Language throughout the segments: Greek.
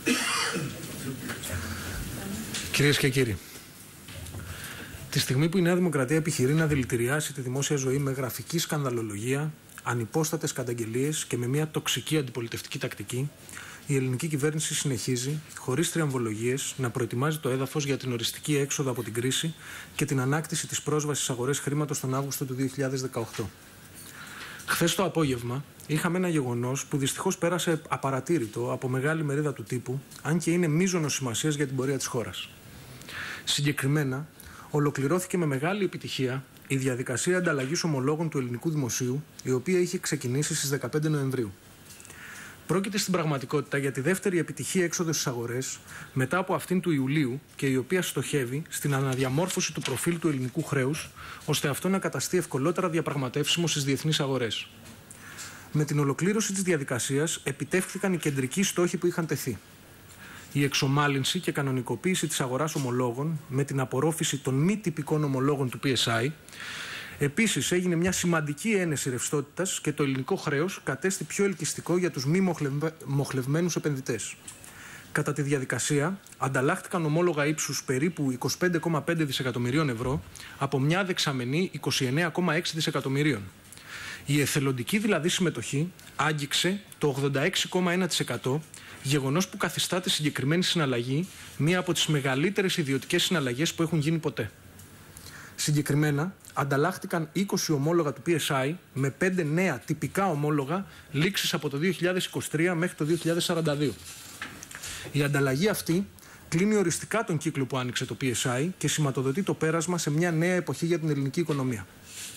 Κυρίες και κύριοι, τη στιγμή που η Νέα Δημοκρατία επιχειρεί να δηλητηριάσει τη δημόσια ζωή με γραφική σκανδαλολογία, ανυπόστατες καταγγελίες και με μια τοξική αντιπολιτευτική τακτική, η ελληνική κυβέρνηση συνεχίζει, χωρίς τριαμβολογίες, να προετοιμάζει το έδαφος για την οριστική έξοδο από την κρίση και την ανάκτηση της πρόσβασης στις αγορές χρήματος τον Αύγουστο του 2018. Χθες το απόγευμα είχαμε ένα γεγονός που δυστυχώς πέρασε απαρατήρητο από μεγάλη μερίδα του τύπου, αν και είναι μείζωνος σημασίας για την πορεία της χώρας. Συγκεκριμένα, ολοκληρώθηκε με μεγάλη επιτυχία η διαδικασία ανταλλαγής ομολόγων του ελληνικού δημοσίου, η οποία είχε ξεκινήσει στις 15 Νοεμβρίου. Πρόκειται στην πραγματικότητα για τη δεύτερη επιτυχή έξοδο στις αγορές μετά από αυτήν του Ιουλίου και η οποία στοχεύει στην αναδιαμόρφωση του προφίλ του ελληνικού χρέους, ώστε αυτό να καταστεί ευκολότερα διαπραγματεύσιμο στις διεθνείς αγορές. Με την ολοκλήρωση της διαδικασίας επιτεύχθηκαν οι κεντρικοί στόχοι που είχαν τεθεί. Η εξομάλυνση και κανονικοποίηση της αγοράς ομολόγων με την απορρόφηση των μη τυπικών ομολόγων του PSI. Επίσης, έγινε μια σημαντική ένεση ρευστότητας και το ελληνικό χρέος κατέστη πιο ελκυστικό για τους μη μοχλευμένους επενδυτές. Κατά τη διαδικασία, ανταλλάχτηκαν ομόλογα ύψους περίπου 25,5 δισεκατομμυρίων ευρώ από μια δεξαμενή 29,6 δισεκατομμυρίων. Η εθελοντική δηλαδή συμμετοχή άγγιξε το 86,1%, γεγονός που καθιστά τη συγκεκριμένη συναλλαγή μία από τις μεγαλύτερες ιδιωτικές συναλλαγές που έχουν γίνει ποτέ. Συγκεκριμένα, ανταλλάχτηκαν 20 ομόλογα του PSI με 5 νέα τυπικά ομόλογα λήξης από το 2023 μέχρι το 2042. Η ανταλλαγή αυτή κλείνει οριστικά τον κύκλο που άνοιξε το PSI και σηματοδοτεί το πέρασμα σε μια νέα εποχή για την ελληνική οικονομία.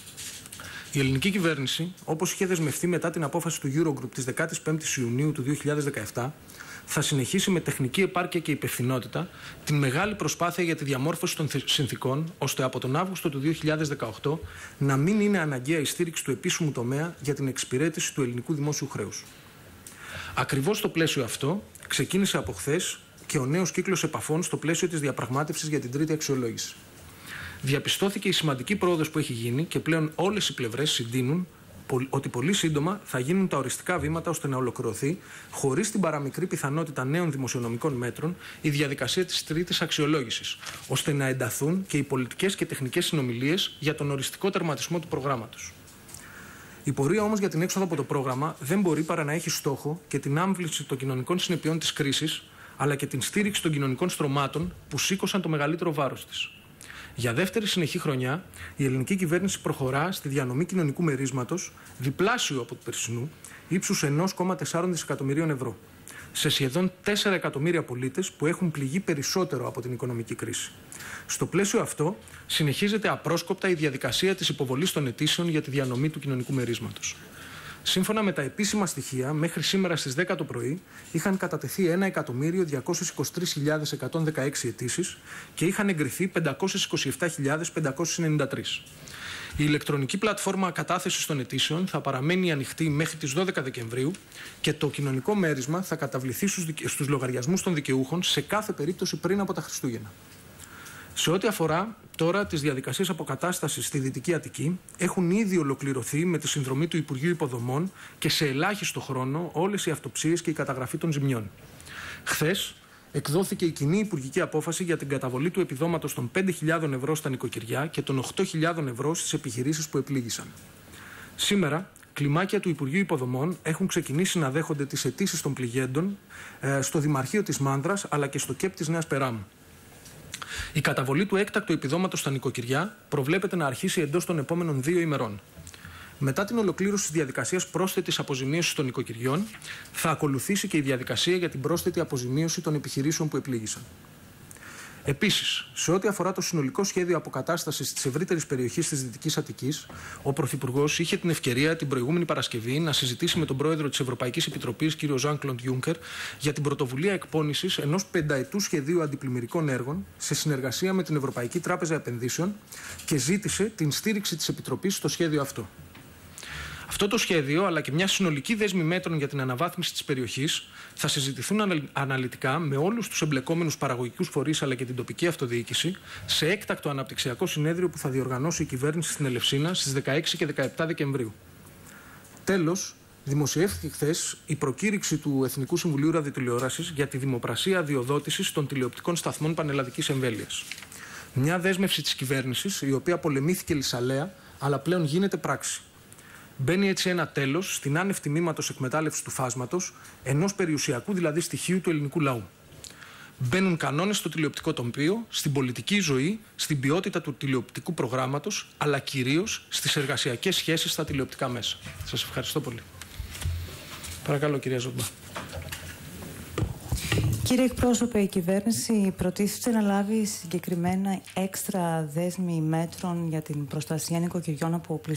Η ελληνική κυβέρνηση, όπως είχε δεσμευτεί μετά την απόφαση του Eurogroup της 15ης Ιουνίου του 2017, θα συνεχίσει με τεχνική επάρκεια και υπευθυνότητα την μεγάλη προσπάθεια για τη διαμόρφωση των συνθηκών, ώστε από τον Αύγουστο του 2018 να μην είναι αναγκαία η στήριξη του επίσημου τομέα για την εξυπηρέτηση του ελληνικού δημόσιου χρέους. Ακριβώς στο πλαίσιο αυτό ξεκίνησε από χθες και ο νέος κύκλος επαφών στο πλαίσιο της διαπραγμάτευσης για την τρίτη αξιολόγηση. Διαπιστώθηκε η σημαντική πρόοδος που έχει γίνει και πλέον όλες οι πλευρές συντείνουν ότι πολύ σύντομα θα γίνουν τα οριστικά βήματα ώστε να ολοκληρωθεί, χωρίς την παραμικρή πιθανότητα νέων δημοσιονομικών μέτρων, η διαδικασία της τρίτης αξιολόγησης, ώστε να ενταθούν και οι πολιτικές και τεχνικές συνομιλίες για τον οριστικό τερματισμό του προγράμματος. Η πορεία όμως για την έξοδο από το πρόγραμμα δεν μπορεί παρά να έχει στόχο και την άμβληση των κοινωνικών συνεπειών της κρίσης, αλλά και την στήριξη των κοινωνικών στρωμάτων που σήκωσαν το μεγαλύτερο βάρος της. Για δεύτερη συνεχή χρονιά, η ελληνική κυβέρνηση προχωρά στη διανομή κοινωνικού μερίσματος, διπλάσιο από του περσινού, ύψους 1,4 δισεκατομμυρίων ευρώ, σε σχεδόν 4 εκατομμύρια πολίτες που έχουν πληγεί περισσότερο από την οικονομική κρίση. Στο πλαίσιο αυτό, συνεχίζεται απρόσκοπτα η διαδικασία της υποβολής των αιτήσεων για τη διανομή του κοινωνικού μερίσματος. Σύμφωνα με τα επίσημα στοιχεία, μέχρι σήμερα στις 10 το πρωί είχαν κατατεθεί 1.223.116 αιτήσεις και είχαν εγκριθεί 527.593. Η ηλεκτρονική πλατφόρμα κατάθεσης των αιτήσεων θα παραμένει ανοιχτή μέχρι τις 12 Δεκεμβρίου και το κοινωνικό μέρισμα θα καταβληθεί στους λογαριασμούς των δικαιούχων σε κάθε περίπτωση πριν από τα Χριστούγεννα. Σε ό,τι αφορά τώρα τις διαδικασίες αποκατάστασης στη Δυτική Αττική, έχουν ήδη ολοκληρωθεί με τη συνδρομή του Υπουργείου Υποδομών και σε ελάχιστο χρόνο όλες οι αυτοψίες και η καταγραφή των ζημιών. Χθες εκδόθηκε η κοινή υπουργική απόφαση για την καταβολή του επιδόματος των 5.000 ευρώ στα νοικοκυριά και των 8.000 ευρώ στις επιχειρήσεις που επλήγησαν. Σήμερα, κλιμάκια του Υπουργείου Υποδομών έχουν ξεκινήσει να δέχονται τις αιτήσεις των πληγέντων στο Δημαρχείο της Μάνδρας αλλά και στο ΚΕΠ της Νέας Περάμου. Η καταβολή του έκτακτου επιδόματος στα νοικοκυριά προβλέπεται να αρχίσει εντός των επόμενων 2 ημερών. Μετά την ολοκλήρωση της διαδικασίας πρόσθετης αποζημίωσης των νοικοκυριών, θα ακολουθήσει και η διαδικασία για την πρόσθετη αποζημίωση των επιχειρήσεων που επλήγησαν. Επίσης, σε ό,τι αφορά το συνολικό σχέδιο αποκατάστασης της ευρύτερης περιοχής της Δυτικής Αττικής, ο Πρωθυπουργός είχε την ευκαιρία την προηγούμενη Παρασκευή να συζητήσει με τον Πρόεδρο της Ευρωπαϊκής Επιτροπής, κ. Ζαν-Κλοντ Γιούνκερ, για την πρωτοβουλία εκπόνησης ενός 5ετούς σχεδίου αντιπλημμυρικών έργων σε συνεργασία με την Ευρωπαϊκή Τράπεζα Επενδύσεων και ζήτησε την στήριξη της Επιτροπής στο σχέδιο αυτό. Αυτό το σχέδιο, αλλά και μια συνολική δέσμη μέτρων για την αναβάθμιση της περιοχής, θα συζητηθούν αναλυτικά με όλους τους εμπλεκόμενους παραγωγικούς φορείς αλλά και την τοπική αυτοδιοίκηση σε έκτακτο αναπτυξιακό συνέδριο που θα διοργανώσει η κυβέρνηση στην Ελευσίνα στις 16 και 17 Δεκεμβρίου. Τέλος, δημοσιεύθηκε χθες η προκήρυξη του Εθνικού Συμβουλίου Ραδιοτηλεόρασης για τη δημοπρασία αδειοδότησης των τηλεοπτικών σταθμών πανελλαδικής εμβέλειας. Μια δέσμευση της κυβέρνησης, η οποία πολεμήθηκε λυσαλέα, αλλά πλέον γίνεται πράξη. Μπαίνει έτσι ένα τέλος στην άνευ τιμήματος εκμετάλλευση του φάσματος, ενός περιουσιακού δηλαδή στοιχείου του ελληνικού λαού. Μπαίνουν κανόνες στο τηλεοπτικό τοπίο, στην πολιτική ζωή, στην ποιότητα του τηλεοπτικού προγράμματος, αλλά κυρίως στις εργασιακές σχέσεις στα τηλεοπτικά μέσα. Σας ευχαριστώ πολύ. Παρακαλώ, κυρία Ζορμπά. Κύριε εκπρόσωπε, η κυβέρνηση προτίθεται να λάβει συγκεκριμένα έξτρα δέσμη μέτρων για την προστασία νοικοκυριών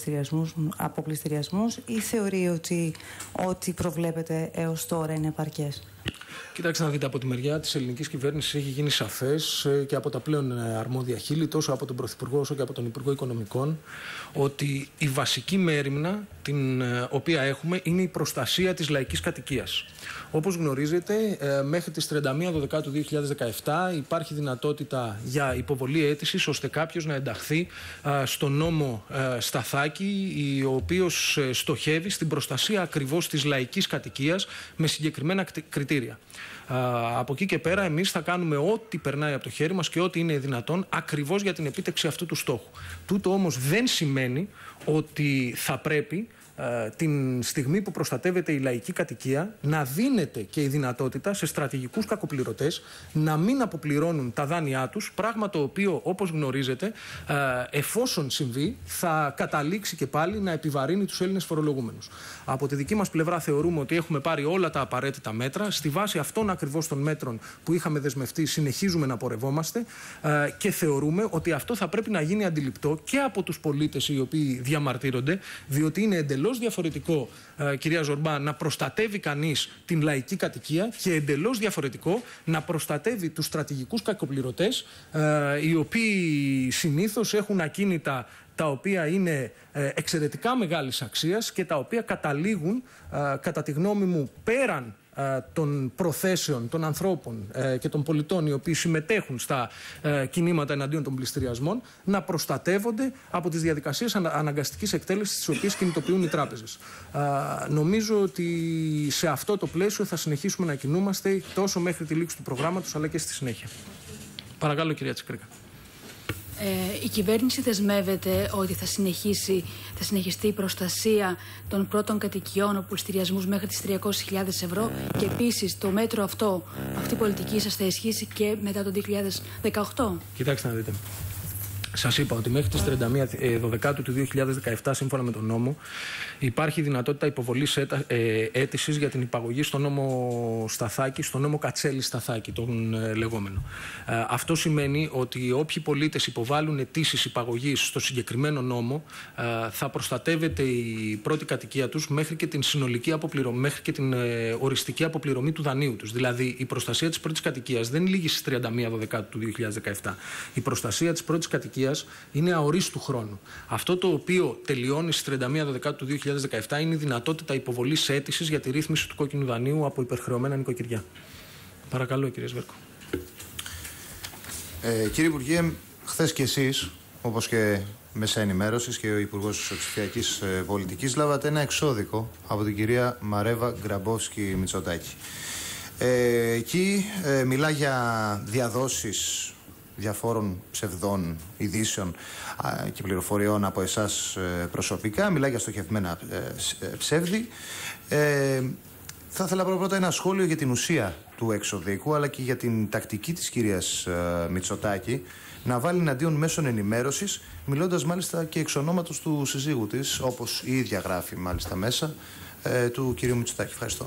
από πληστηριασμούς ή θεωρεί ότι ό,τι προβλέπεται έως τώρα είναι επαρκές? Κοιτάξτε να δείτε, από τη μεριά της ελληνικής κυβέρνησης έχει γίνει σαφές και από τα πλέον αρμόδια χείλη, τόσο από τον Πρωθυπουργό όσο και από τον Υπουργό Οικονομικών, ότι η βασική μέριμνα την οποία έχουμε είναι η προστασία της λαϊκής κατοικίας. Όπως γνωρίζετε, μέχρι τις 31 Δεκάτου 2017 υπάρχει δυνατότητα για υποβολή αίτησης ώστε κάποιος να ενταχθεί στο νόμο Σταθάκη, ο οποίος στοχεύει στην προστασία ακριβώς της λαϊκής κατοικίας με συγκεκριμένα κριτήρια. Από εκεί και πέρα εμείς θα κάνουμε ό,τι περνάει από το χέρι μας και ό,τι είναι δυνατόν ακριβώς για την επίτευξη αυτού του στόχου. Τούτο όμως δεν σημαίνει ότι θα πρέπει την στιγμή που προστατεύεται η λαϊκή κατοικία να δίνεται και η δυνατότητα σε στρατηγικούς κακοπληρωτές να μην αποπληρώνουν τα δάνειά τους, πράγμα το οποίο, όπως γνωρίζετε, εφόσον συμβεί θα καταλήξει και πάλι να επιβαρύνει τους Έλληνες φορολογούμενους. Από τη δική μας πλευρά θεωρούμε ότι έχουμε πάρει όλα τα απαραίτητα μέτρα. Στη βάση αυτών ακριβώς των μέτρων που είχαμε δεσμευτεί συνεχίζουμε να πορευόμαστε και θεωρούμε ότι αυτό θα πρέπει να γίνει αντιληπτό και από τους πολίτες οι οποίοι διαμαρτύρονται, διότι είναι εντελώς διαφορετικό, κυρία Ζορμπά, να προστατεύει κανείς την λαϊκή κατοικία και εντελώς διαφορετικό να προστατεύει τους στρατηγικούς κακοπληρωτές, οι οποίοι συνήθως έχουν ακίνητα τα οποία είναι εξαιρετικά μεγάλης αξίας και τα οποία καταλήγουν, κατά τη γνώμη μου, πέραν των προθέσεων των ανθρώπων και των πολιτών οι οποίοι συμμετέχουν στα κινήματα εναντίον των πληστηριασμών, να προστατεύονται από τις διαδικασίες αναγκαστικής εκτέλεσης τις οποίες κινητοποιούν οι τράπεζες. Νομίζω ότι σε αυτό το πλαίσιο θα συνεχίσουμε να κινούμαστε τόσο μέχρι τη λήξη του προγράμματος αλλά και στη συνέχεια. Παρακαλώ, κυρία Τσικρίκα. Η κυβέρνηση δεσμεύεται ότι θα συνεχιστεί η προστασία των πρώτων κατοικιών από πληστηριασμούς μέχρι τις 300.000 ευρώ και επίσης το μέτρο αυτό, αυτή η πολιτική σας θα ισχύσει και μετά το 2018. Κοιτάξτε να δείτε. Σας είπα ότι μέχρι τις 31 Δεκάτου του 2017, σύμφωνα με τον νόμο, υπάρχει δυνατότητα υποβολής αίτησης για την υπαγωγή στο νόμο Σταθάκη, στο νόμο Κατσέλη-Σταθάκη, τον λεγόμενο. Αυτό σημαίνει ότι όποιοι πολίτες υποβάλλουν αιτήσεις υπαγωγής στο συγκεκριμένο νόμο, θα προστατεύεται η πρώτη κατοικία τους μέχρι και την συνολική αποπληρωμή, μέχρι και την οριστική αποπληρωμή του δανείου τους. Δηλαδή, η προστασία της πρώτης κατοικίας δεν λήγει στις 31 Δεκάτου του 2017. Η προστασία της πρώτης κατοικίας είναι αορίστου χρόνου. Αυτό το οποίο τελειώνει στις 31 Δεκάτου του 2017 είναι η δυνατότητα υποβολής αίτησης για τη ρύθμιση του κόκκινου δανείου από υπερχρεωμένα νοικοκυριά. Παρακαλώ, κύριε Σβέρκο. Κύριε Υπουργέ, χθες και εσείς, όπως και Μέσα Ενημέρωσης και ο Υπουργός Ψηφιακής Πολιτικής, λάβατε ένα εξώδικο από την κυρία Μαρέβα Γκραμπόφσκι-Μητσοτάκη. Εκεί μιλά για διαδόσεις διαφόρων ψευδών ειδήσεων και πληροφοριών από εσάς προσωπικά. Μιλάει για στοχευμένα ψεύδι. Θα ήθελα πρώτα ένα σχόλιο για την ουσία του εξωδίκου, αλλά και για την τακτική της κυρίας Μητσοτάκη να βάλει εναντίον μέσων ενημέρωσης, μιλώντας μάλιστα και εξ ονόματος του συζύγου της, όπως η ίδια γράφει μάλιστα μέσα, του κυρίου Μητσοτάκη. Ευχαριστώ.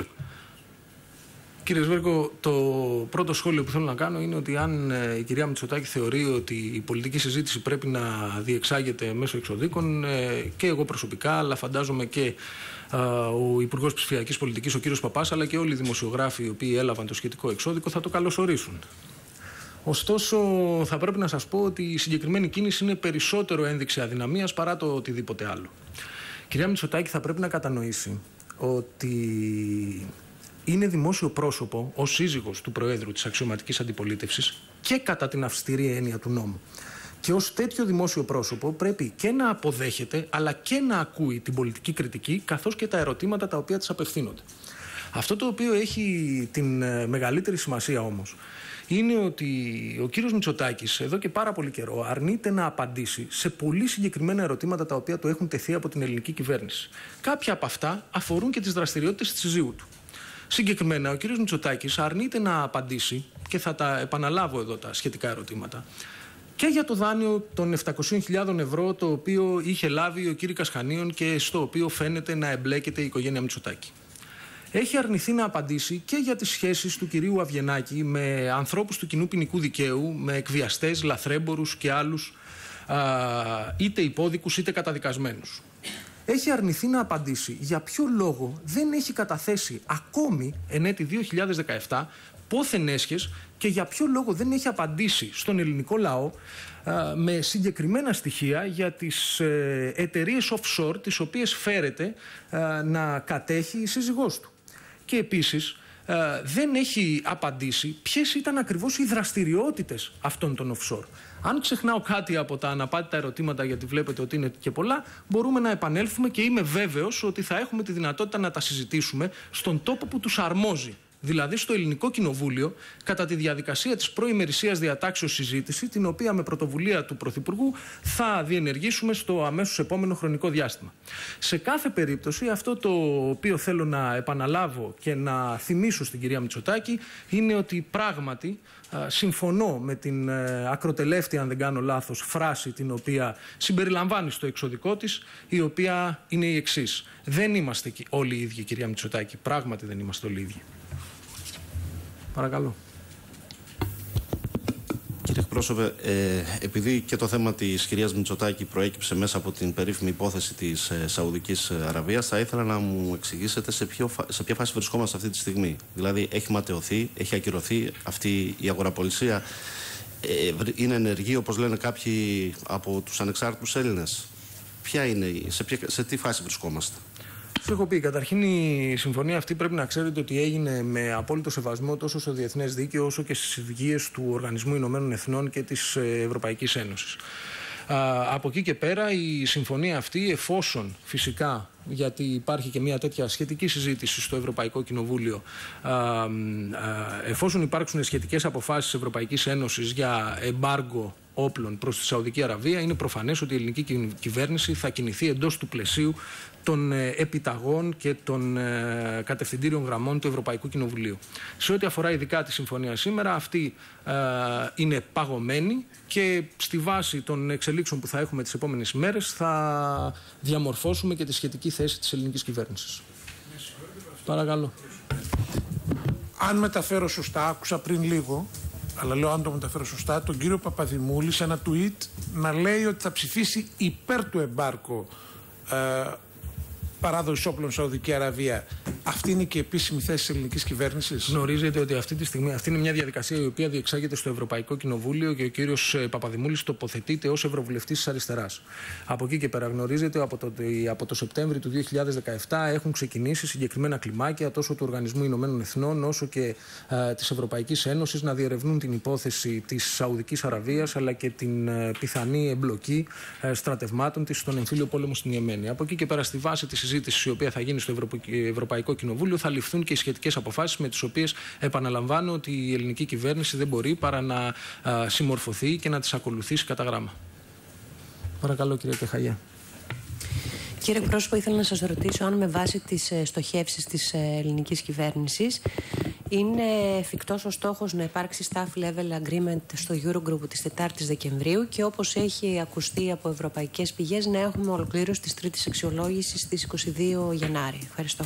Κύριε Σβέρκο, το πρώτο σχόλιο που θέλω να κάνω είναι ότι αν η κυρία Μητσοτάκη θεωρεί ότι η πολιτική συζήτηση πρέπει να διεξάγεται μέσω εξωδίκων, και εγώ προσωπικά, αλλά φαντάζομαι και ο Υπουργός Ψηφιακής Πολιτικής, ο κύριος Παπάς, αλλά και όλοι οι δημοσιογράφοι οι οποίοι έλαβαν το σχετικό εξώδικο θα το καλωσορίσουν. Ωστόσο, θα πρέπει να σας πω ότι η συγκεκριμένη κίνηση είναι περισσότερο ένδειξη αδυναμίας παρά το οτιδήποτε άλλο. Η κυρία Μητσοτάκη θα πρέπει να κατανοήσει ότι είναι δημόσιο πρόσωπο ως σύζυγος του Προέδρου της αξιωματικής αντιπολίτευσης και κατά την αυστηρή έννοια του νόμου. Και ως τέτοιο δημόσιο πρόσωπο πρέπει και να αποδέχεται αλλά και να ακούει την πολιτική κριτική καθώς και τα ερωτήματα τα οποία της απευθύνονται. Αυτό το οποίο έχει την μεγαλύτερη σημασία όμως είναι ότι ο κύριος Μητσοτάκης εδώ και πάρα πολύ καιρό αρνείται να απαντήσει σε πολύ συγκεκριμένα ερωτήματα τα οποία του έχουν τεθεί από την ελληνική κυβέρνηση. Κάποια από αυτά αφορούν και τις δραστηριότητες της συζύγου του. Συγκεκριμένα, ο κύριος Μητσοτάκης αρνείται να απαντήσει, και θα τα επαναλάβω εδώ τα σχετικά ερωτήματα, και για το δάνειο των 700.000 ευρώ το οποίο είχε λάβει ο κύριος Κασχανίων και στο οποίο φαίνεται να εμπλέκεται η οικογένεια Μητσοτάκη. Έχει αρνηθεί να απαντήσει και για τις σχέσεις του κυρίου Αβγενάκη με ανθρώπους του κοινού ποινικού δικαίου, με εκβιαστές, λαθρέμπορους και άλλους είτε υπόδικους είτε καταδικασμένους. Έχει αρνηθεί να απαντήσει για ποιο λόγο δεν έχει καταθέσει ακόμη εν έτη 2017 πόθεν έσχες και για ποιο λόγο δεν έχει απαντήσει στον ελληνικό λαό με συγκεκριμένα στοιχεία για τις εταιρείες offshore τις οποίες φέρεται να κατέχει η σύζυγός του. Και επίσης δεν έχει απαντήσει ποιες ήταν ακριβώς οι δραστηριότητες αυτών των offshore. Αν ξεχνάω κάτι από τα αναπάντητα ερωτήματα, γιατί βλέπετε ότι είναι και πολλά, μπορούμε να επανέλθουμε και είμαι βέβαιος ότι θα έχουμε τη δυνατότητα να τα συζητήσουμε στον τόπο που τους αρμόζει. Δηλαδή στο Ελληνικό Κοινοβούλιο, κατά τη διαδικασία της προημερησίας διατάξεως συζήτηση, την οποία με πρωτοβουλία του Πρωθυπουργού θα διενεργήσουμε στο αμέσως επόμενο χρονικό διάστημα. Σε κάθε περίπτωση, αυτό το οποίο θέλω να επαναλάβω και να θυμίσω στην κυρία Μητσοτάκη είναι ότι πράγματι συμφωνώ με την ακροτελεύτη, αν δεν κάνω λάθος, φράση την οποία συμπεριλαμβάνει στο εξωδικό της, η οποία είναι η εξής. Δεν είμαστε όλοι οι ίδιοι, κυρία Μητσοτάκη. Πράγματι δεν είμαστε όλοι οι ίδιοι. Παρακαλώ. Κύριε εκπρόσωπε, επειδή και το θέμα της κυρίας Μητσοτάκη προέκυψε μέσα από την περίφημη υπόθεση της Σαουδικής Αραβίας, θα ήθελα να μου εξηγήσετε σε ποια φάση βρισκόμαστε αυτή τη στιγμή. Δηλαδή, έχει ματαιωθεί, έχει ακυρωθεί αυτή η αγοραπολισία, είναι ενεργή, όπως λένε κάποιοι από τους ανεξάρτητους Έλληνες. Ποια είναι, σε τι φάση βρισκόμαστε? Σας έχω πει, καταρχήν η συμφωνία αυτή πρέπει να ξέρετε ότι έγινε με απόλυτο σεβασμό τόσο στο διεθνές δίκαιο όσο και στις οδηγίες του Οργανισμού Ηνωμένων Εθνών και της Ευρωπαϊκής Ένωσης. Από εκεί και πέρα η συμφωνία αυτή, εφόσον φυσικά, γιατί υπάρχει και μια τέτοια σχετική συζήτηση στο Ευρωπαϊκό Κοινοβούλιο, εφόσον υπάρξουν σχετικές αποφάσεις της Ευρωπαϊκής Ένωσης για εμπάργκο όπλων προς τη Σαουδική Αραβία, είναι προφανές ότι η ελληνική κυβέρνηση θα κινηθεί εντός του πλαισίου των επιταγών και των κατευθυντήριων γραμμών του Ευρωπαϊκού Κοινοβουλίου. Σε ό,τι αφορά ειδικά τη συμφωνία σήμερα, αυτή είναι παγωμένη και στη βάση των εξελίξεων που θα έχουμε τις επόμενες ημέρες θα διαμορφώσουμε και τη σχετική θέση της ελληνικής κυβέρνησης. Παρακαλώ. Αν μεταφέρω σωστά, άκουσα πριν λίγο, αλλά λέω αν το μεταφέρω σωστά, τον κύριο Παπαδημούλη σε ένα tweet να λέει ότι θα ψηφίσει υπέρ του εμπάρκο παράδοση όπλων Σαουδική Αραβία. Αυτή είναι και η επίσημη θέση της ελληνικής κυβέρνησης. Γνωρίζετε ότι αυτή τη στιγμή αυτή είναι μια διαδικασία η οποία διεξάγεται στο Ευρωπαϊκό Κοινοβούλιο και ο κύριος Παπαδημούλης τοποθετείται ως Ευρωβουλευτής της Αριστεράς. Από εκεί και πέρα γνωρίζετε ότι από το Σεπτέμβριο του 2017 έχουν ξεκινήσει συγκεκριμένα κλιμάκια τόσο του Οργανισμού Ηνωμένων Εθνών όσο και της Ευρωπαϊκής Ένωσης να διερευνούν την υπόθεση της Σαουδικής Αραβίας αλλά και την πιθανή εμπλοκή στρατευμάτων της στον εμφύλιο πόλεμο στην Ιεμένη. Από εκεί και πέρα, στη βάση της συζήτησης η οποία θα γίνει στο Ευρωπαϊκό Κοινοβούλιο, θα ληφθούν και οι σχετικές αποφάσεις με τις οποίες επαναλαμβάνω ότι η ελληνική κυβέρνηση δεν μπορεί παρά να συμμορφωθεί και να τις ακολουθήσει κατά γράμμα. Παρακαλώ, κύριε Κεχαγιά. Κύριε εκπρόσωπο, ήθελα να σας ρωτήσω αν με βάση τις στοχεύσεις της ελληνικής κυβέρνησης είναι εφικτός ο στόχος να υπάρξει staff level agreement στο Eurogroup της 4ης Δεκεμβρίου και όπως έχει ακουστεί από ευρωπαϊκές πηγές να έχουμε ολοκλήρωση της τρίτης αξιολόγησης στις 22 Γενάρη. Ευχαριστώ.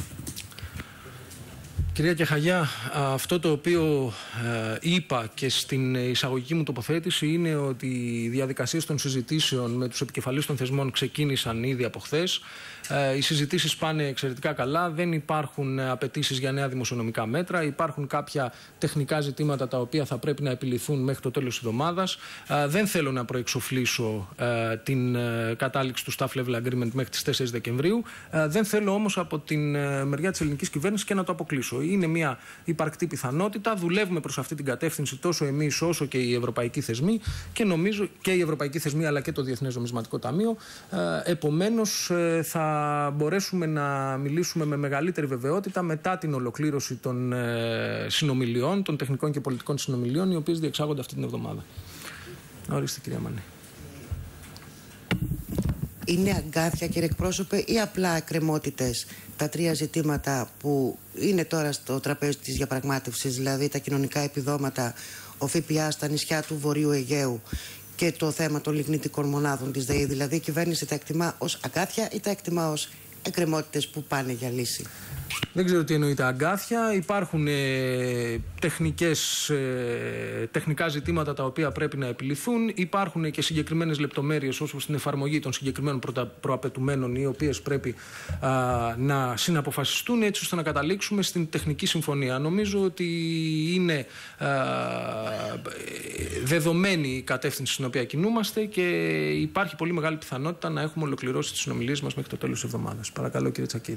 Κυρία Κεχαγιά, αυτό το οποίο είπα και στην εισαγωγική μου τοποθέτηση είναι ότι οι διαδικασίες των συζητήσεων με τους επικεφαλείς των θεσμών ξεκίνησαν ήδη από χθες. Οι συζητήσεις πάνε εξαιρετικά καλά. Δεν υπάρχουν απαιτήσεις για νέα δημοσιονομικά μέτρα. Υπάρχουν κάποια τεχνικά ζητήματα τα οποία θα πρέπει να επιληθούν μέχρι το τέλος της εβδομάδας. Δεν θέλω να προεξοφλήσω την κατάληξη του Staff Level Agreement μέχρι τις 4 Δεκεμβρίου. Δεν θέλω όμως από την μεριά της ελληνικής κυβέρνησης και να το αποκλείσω. Είναι μια υπαρκτή πιθανότητα. Δουλεύουμε προς αυτή την κατεύθυνση τόσο εμείς όσο και οι ευρωπαϊκοί θεσμοί και νομίζω και οι ευρωπαϊκοί θεσμοί αλλά και το Διεθνές Νομισματικό Ταμείο. Επομένως θα μπορέσουμε να μιλήσουμε με μεγαλύτερη βεβαιότητα μετά την ολοκλήρωση των συνομιλιών, των τεχνικών και πολιτικών συνομιλιών, οι οποίες διεξάγονται αυτή την εβδομάδα. Ορίστε, κυρία Μανή. Είναι αγκάθια, κύριε εκπρόσωπε, ή απλά εκκρεμότητες τα τρία ζητήματα που είναι τώρα στο τραπέζι της διαπραγμάτευσης, δηλαδή τα κοινωνικά επιδόματα, ο ΦΠΑ στα νησιά του Βορείου Αιγαίου και το θέμα των λιγνητικών μονάδων της ΔΕΗ? Δηλαδή η κυβέρνηση τα εκτιμά ως αγκάθια ή τα εκτιμά ως εκκρεμότητες που πάνε για λύση? Δεν ξέρω τι εννοείται αγκάθια. Υπάρχουν τεχνικά ζητήματα τα οποία πρέπει να επιληθούν. Υπάρχουν και συγκεκριμένες λεπτομέρειες ως προς την εφαρμογή των συγκεκριμένων προαπαιτουμένων, οι οποίες πρέπει να συναποφασιστούν έτσι ώστε να καταλήξουμε στην τεχνική συμφωνία. Νομίζω ότι είναι δεδομένη η κατεύθυνση στην οποία κινούμαστε και υπάρχει πολύ μεγάλη πιθανότητα να έχουμε ολοκληρώσει τις συνομιλίες μας μέχρι το τέλος της εβδομάδας. Παρακαλώ, κύριε Τσακίρη.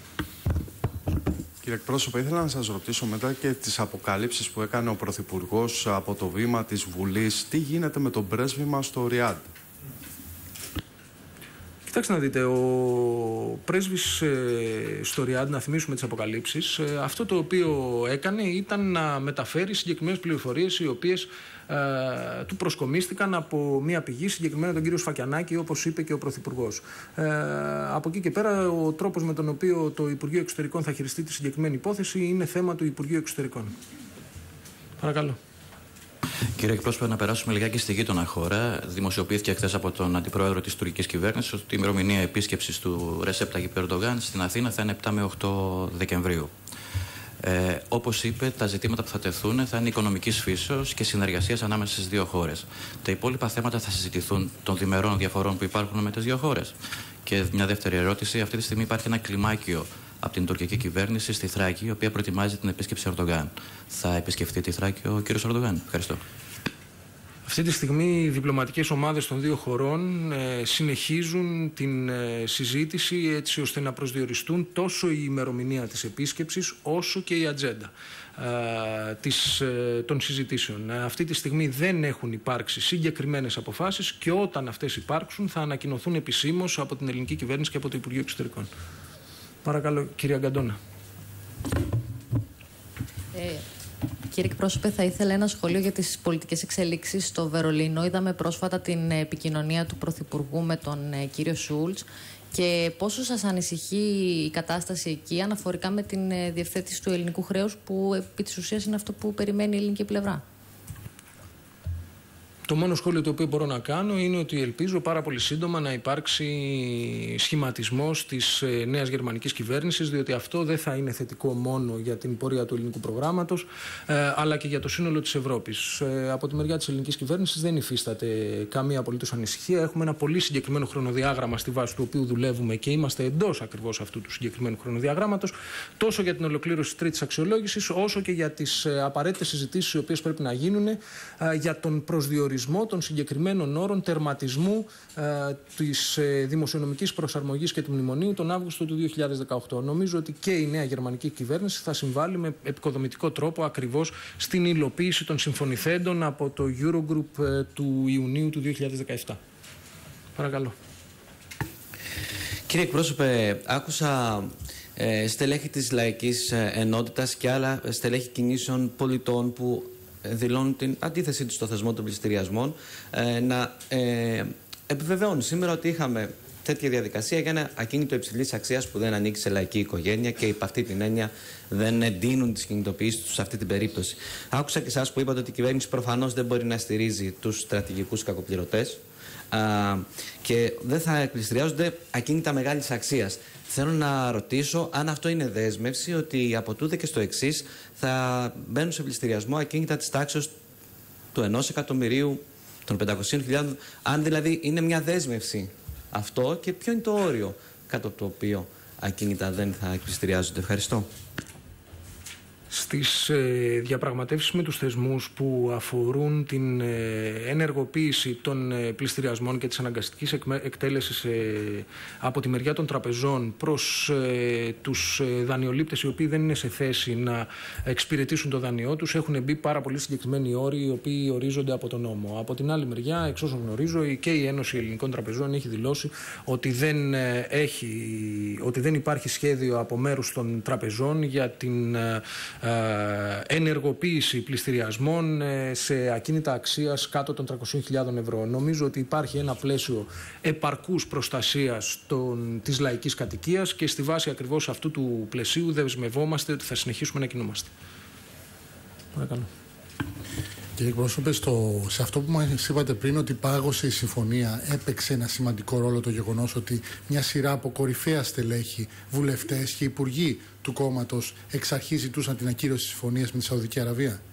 Κύριε εκπρόσωπε, ήθελα να σας ρωτήσω μετά και τις αποκαλύψεις που έκανε ο Πρωθυπουργός από το βήμα της Βουλής. Τι γίνεται με το πρέσβημα στο Ριάντ? Κοιτάξτε να δείτε, ο πρέσβης στο Ριάντ, να θυμίσουμε τις αποκαλύψεις, αυτό το οποίο έκανε ήταν να μεταφέρει συγκεκριμένες πληροφορίες οι οποίες του προσκομίστηκαν από μια πηγή, συγκεκριμένα τον κύριο Σφακιανάκη, όπως είπε και ο Πρωθυπουργός. Από εκεί και πέρα, ο τρόπος με τον οποίο το Υπουργείο Εξωτερικών θα χειριστεί τη συγκεκριμένη υπόθεση είναι θέμα του Υπουργείου Εξωτερικών. Παρακαλώ. Κύριε εκπρόσωπε, να περάσουμε λιγάκι στη γείτονα χώρα. Δημοσιοποιήθηκε χθες από τον αντιπρόεδρο της τουρκικής κυβέρνησης ότι η ημερομηνία επίσκεψης του Ρεσέπ Ταγιπ Ερντογάν στην Αθήνα θα είναι 7 με 8 Δεκεμβρίου. Όπως είπε, τα ζητήματα που θα τεθούν θα είναι οικονομικής φύσεως και συνεργασίας ανάμεσα στις δύο χώρες. Τα υπόλοιπα θέματα θα συζητηθούν των διμερών διαφορών που υπάρχουν με τις δύο χώρες. Και μια δεύτερη ερώτηση. Αυτή τη στιγμή υπάρχει ένα κλιμάκιο από την τουρκική κυβέρνηση στη Θράκη, η οποία προετοιμάζει την επίσκεψη Ερντογάν. Θα επισκεφτεί τη Θράκη ο κύριος Ερντογάν? Ευχαριστώ. Αυτή τη στιγμή οι διπλωματικές ομάδες των δύο χωρών συνεχίζουν την συζήτηση έτσι ώστε να προσδιοριστούν τόσο η ημερομηνία της επίσκεψης όσο και η ατζέντα των συζητήσεων. Αυτή τη στιγμή δεν έχουν υπάρξει συγκεκριμένες αποφάσεις και όταν αυτές υπάρξουν θα ανακοινωθούν επισήμως από την ελληνική κυβέρνηση και από το Υπουργείο Εξωτερικών. Παρακαλώ, κυρία Γκαντώνα. Κύριε εκπρόσωπε, θα ήθελα ένα σχόλιο για τις πολιτικές εξελίξεις στο Βερολίνο. Είδαμε πρόσφατα την επικοινωνία του Πρωθυπουργού με τον κύριο Σούλτς και πόσο σας ανησυχεί η κατάσταση εκεί αναφορικά με την διευθέτηση του ελληνικού χρέους, που επί της ουσίας είναι αυτό που περιμένει η ελληνική πλευρά? Το μόνο σχόλιο το οποίο μπορώ να κάνω είναι ότι ελπίζω πάρα πολύ σύντομα να υπάρξει σχηματισμός της νέας γερμανικής κυβέρνησης, διότι αυτό δεν θα είναι θετικό μόνο για την πορεία του ελληνικού προγράμματος, αλλά και για το σύνολο της Ευρώπης. Από τη μεριά της ελληνικής κυβέρνησης δεν υφίσταται καμία απολύτως ανησυχία. Έχουμε ένα πολύ συγκεκριμένο χρονοδιάγραμμα στη βάση του οποίου δουλεύουμε και είμαστε εντός ακριβώς αυτού του συγκεκριμένου χρονοδιαγράμματος, τόσο για την ολοκλήρωση της τρίτης αξιολόγησης, όσο και για τις απαραίτητες συζητήσεις οι οποίες πρέπει να γίνουν για τον προσδιορισμό των συγκεκριμένων όρων τερματισμού της δημοσιονομικής προσαρμογής και του μνημονίου τον Αύγουστο του 2018. Νομίζω ότι και η νέα γερμανική κυβέρνηση θα συμβάλλει με επικοδομητικό τρόπο ακριβώς στην υλοποίηση των συμφωνηθέντων από το Eurogroup του Ιουνίου του 2017. Παρακαλώ. Κύριε εκπρόσωπε, άκουσα στελέχη της Λαϊκής Ενότητας και άλλα στελέχη κινήσεων πολιτών που δηλώνουν την αντίθεσή τους στο θεσμό των πληστηριασμών να επιβεβαιώνουν σήμερα ότι είχαμε τέτοια διαδικασία για ένα ακίνητο υψηλής αξίας που δεν ανήκει σε λαϊκή οικογένεια και υπ' αυτή την έννοια δεν εντείνουν τις κινητοποιήσεις τους σε αυτή την περίπτωση. Άκουσα και εσάς που είπατε ότι η κυβέρνηση προφανώς δεν μπορεί να στηρίζει τους στρατηγικούς κακοπληρωτές και δεν θα εκπληστηριάζονται ακίνητα μεγάλης αξίας. Θέλω να ρωτήσω αν αυτό είναι δέσμευση ότι από τούδε και στο εξής θα μπαίνουν σε πληστηριασμό ακίνητα της τάξης του 1 εκατομμυρίου, των 500.000, αν δηλαδή είναι μια δέσμευση αυτό και ποιο είναι το όριο κάτω από το οποίο ακίνητα δεν θα εκπληστηριάζονται. Ευχαριστώ. Στις διαπραγματεύσεις με τους θεσμούς που αφορούν την ενεργοποίηση των πληστηριασμών και της αναγκαστικής εκτέλεσης από τη μεριά των τραπεζών προς τους δανειολήπτες οι οποίοι δεν είναι σε θέση να εξυπηρετήσουν το δανειό τους, έχουν μπει πάρα πολύ συγκεκριμένοι όροι οι οποίοι ορίζονται από τον νόμο. Από την άλλη μεριά, εξ όσων γνωρίζω, και η Ένωση Ελληνικών Τραπεζών έχει δηλώσει ότι δεν υπάρχει σχέδιο από μέρους των τραπεζών για την ενεργοποίηση πληστηριασμών σε ακίνητα αξίας κάτω των 300.000 ευρώ. Νομίζω ότι υπάρχει ένα πλαίσιο επαρκούς προστασίας της λαϊκής κατοικίας και στη βάση ακριβώς αυτού του πλαισίου δεσμευόμαστε ότι θα συνεχίσουμε να κινούμαστε. Παρακαλώ. Κύριε εκπρόσωπε, σε αυτό που μας είπατε πριν, ότι πάγωσε η συμφωνία, έπαιξε ένα σημαντικό ρόλο το γεγονός ότι μια σειρά από κορυφαία στελέχη, βουλευτές και υπουργοί του κόμματος εξ αρχής ζητούσαν την ακύρωση της συμφωνίας με τη Σαουδική Αραβία?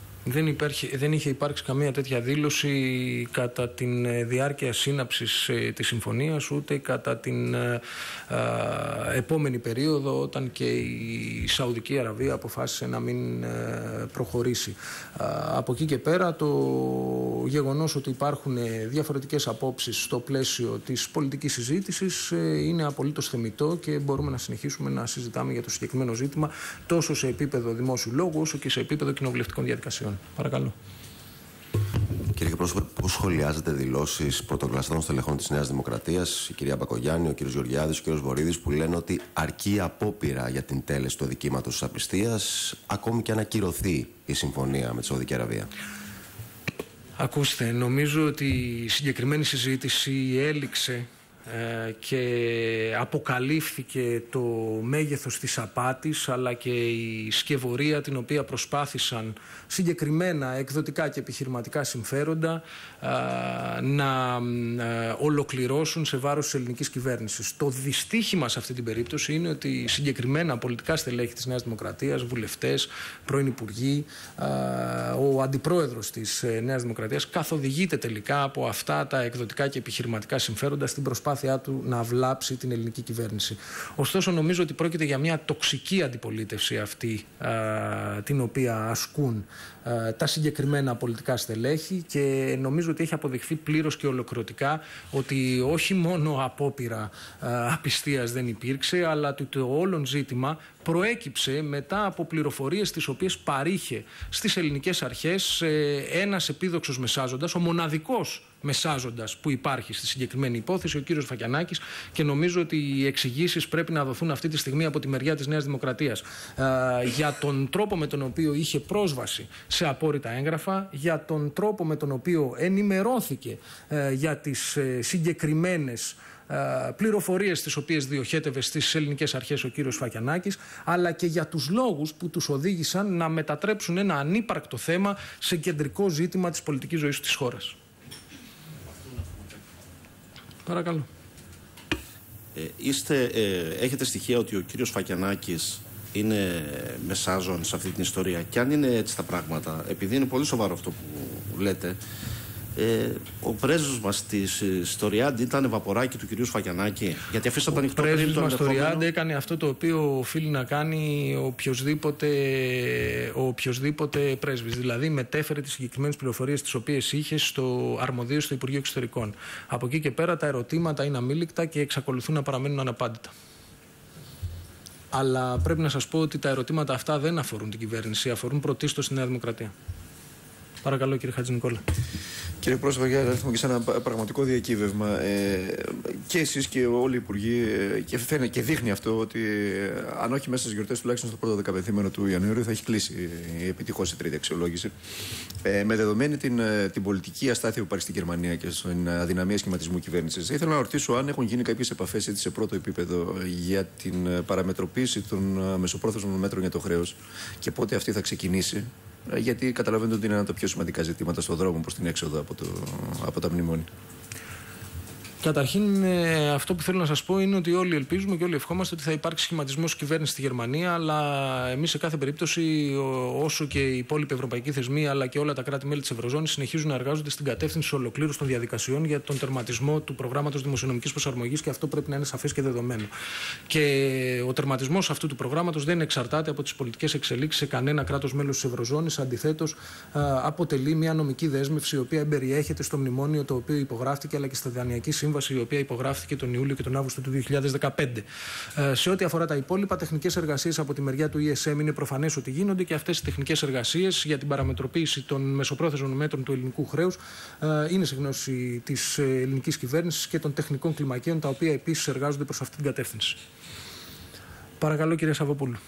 Δεν είχε υπάρξει καμία τέτοια δήλωση κατά την διάρκεια σύναψης της συμφωνίας, ούτε κατά την επόμενη περίοδο, όταν και η Σαουδική Αραβία αποφάσισε να μην προχωρήσει. Από εκεί και πέρα, το γεγονός ότι υπάρχουν διαφορετικές απόψεις στο πλαίσιο της πολιτικής συζήτησης είναι απολύτως θεμιτό και μπορούμε να συνεχίσουμε να συζητάμε για το συγκεκριμένο ζήτημα τόσο σε επίπεδο δημόσιου λόγου όσο και σε επίπεδο κοινοβουλευτικών διαδικασιών. Παρακαλώ. Κύριε Πρόσωπε, πώς σχολιάζετε δηλώσεις πρωτοκλαστών στελεχών της Νέας Δημοκρατίας, η κυρία Μπακογιάννη, ο κύριος Γεωργιάδης, ο κύριος Βορίδης, που λένε ότι αρκεί απόπειρα για την τέλεση του αδικήματος της απιστίας, ακόμη και αν ακυρωθεί η συμφωνία με τη Σαουδική Αραβία? Ακούστε, νομίζω ότι η συγκεκριμένη συζήτηση έληξε και αποκαλύφθηκε το μέγεθος της απάτης, αλλά και η σκευωρία την οποία προσπάθησαν συγκεκριμένα εκδοτικά και επιχειρηματικά συμφέροντα να ολοκληρώσουν σε βάρος της ελληνικής κυβέρνησης. Το δυστύχημα σε αυτή την περίπτωση είναι ότι συγκεκριμένα πολιτικά στελέχη της Νέας Δημοκρατίας, βουλευτές, πρώην υπουργοί, ο αντιπρόεδρος της Νέας Δημοκρατίας καθοδηγείται τελικά από αυτά τα εκδοτικά και επιχειρηματικά συμφέροντα στην προσπάθεια του να βλάψει την ελληνική κυβέρνηση. Ωστόσο, νομίζω ότι πρόκειται για μια τοξική αντιπολίτευση αυτή την οποία ασκούν τα συγκεκριμένα πολιτικά στελέχη, και νομίζω ότι έχει αποδειχθεί πλήρως και ολοκληρωτικά ότι όχι μόνο απόπειρα απιστίας δεν υπήρξε, αλλά ότι το όλον ζήτημα προέκυψε μετά από πληροφορίες τις οποίες παρήχε στις ελληνικές αρχές ένας επίδοξος μεσάζοντας, ο μοναδικός μεσάζοντας που υπάρχει στη συγκεκριμένη υπόθεση, ο κύριος Φακιανάκης, και νομίζω ότι οι εξηγήσεις πρέπει να δοθούν αυτή τη στιγμή από τη μεριά της Νέας Δημοκρατίας για τον τρόπο με τον οποίο είχε πρόσβαση σε απόρριτα έγγραφα, για τον τρόπο με τον οποίο ενημερώθηκε για τις συγκεκριμένες πληροφορίες τις οποίες διοχέτευε στις ελληνικές αρχές ο κύριος Φακιανάκης, αλλά και για τους λόγους που τους οδήγησαν να μετατρέψουν ένα ανύπαρκτο θέμα σε κεντρικό ζήτημα της πολιτικής ζωής της χώρας. Παρακαλώ. Έχετε στοιχεία ότι ο κύριος Φακιανάκης είναι μεσάζων σε αυτή την ιστορία? Και αν είναι έτσι τα πράγματα, επειδή είναι πολύ σοβαρό αυτό που λέτε, ο πρέσβης μας στο Ριάντ ήταν βαποράκι του κυρίου Φακιανάκη? Γιατί αφήσατε το ανοιχτό. Ο πρέσβης μας στο Ριάντ έκανε αυτό το οποίο οφείλει να κάνει οποιοσδήποτε πρέσβης. Δηλαδή μετέφερε τις συγκεκριμένες πληροφορίες τις οποίες είχε στο αρμοδίο στο Υπουργείο Εξωτερικών. Από εκεί και πέρα τα ερωτήματα είναι αμήλικτα και εξακολουθούν να παραμένουν αναπάντητα. Αλλά πρέπει να σας πω ότι τα ερωτήματα αυτά δεν αφορούν την κυβέρνηση, αφορούν πρωτίστως τη Νέα Δημοκρατία. Παρακαλώ, κύριε Χατζηνικόλα. Κύριε Πρόσωπε, για να έρθουμε και σε ένα πραγματικό διακύβευμα, και εσείς και όλοι οι υπουργοί, και φαίνεται και δείχνει αυτό ότι αν όχι μέσα στις γιορτές, τουλάχιστον στο πρώτο δεκαπενθήμενο του Ιανουαρίου θα έχει κλείσει επιτυχώς η τρίτη αξιολόγηση. Με δεδομένη την πολιτική αστάθεια που υπάρχει στην Γερμανία και στην αδυναμία σχηματισμού κυβέρνησης, ήθελα να ρωτήσω αν έχουν γίνει κάποιες επαφές σε πρώτο επίπεδο για την παραμετροποίηση των μεσοπρόθεσμων μέτρων για το χρέος και πότε αυτή θα ξεκινήσει. Γιατί καταλαβαίνετε ότι είναι ένα από τα πιο σημαντικά ζητήματα στον δρόμο προς την έξοδο από τα μνημόνια. Καταρχήν, αυτό που θέλω να σας πω είναι ότι όλοι ελπίζουμε και όλοι ευχόμαστε ότι θα υπάρξει σχηματισμός κυβέρνησης στη Γερμανία, αλλά εμείς σε κάθε περίπτωση, όσο και οι υπόλοιποι ευρωπαϊκοί θεσμοί αλλά και όλα τα κράτη-μέλη της Ευρωζώνης συνεχίζουν να εργάζονται στην κατεύθυνση ολοκλήρωσης των διαδικασιών για τον τερματισμό του προγράμματος δημοσιονομικής προσαρμογής, και αυτό πρέπει να είναι σαφές και δεδομένο. Και ο τερματισμός αυτού του προγράμματος δεν εξαρτάται από τις πολιτικές εξελίξεις σε κανένα κράτος μέλος της Ευρωζώνης. Αντιθέτως, αποτελεί μια νομική δέσμευση η οποία εμπεριέχεται στο μνημόνιο το οποίο υπογράφτηκε, αλλά και στη Δανειακή Σύμβαση, η οποία υπογράφτηκε τον Ιούλιο και τον Αύγουστο του 2015. Σε ό,τι αφορά τα υπόλοιπα, τεχνικές εργασίες από τη μεριά του ESM είναι προφανές ότι γίνονται, και αυτές οι τεχνικές εργασίες για την παραμετροποίηση των μεσοπρόθεσμων μέτρων του ελληνικού χρέους είναι σε γνώση της ελληνικής κυβέρνησης και των τεχνικών κλιμακίων, τα οποία επίσης εργάζονται προς αυτή την κατεύθυνση. Παρακαλώ, κυρία Σαββοπούλου.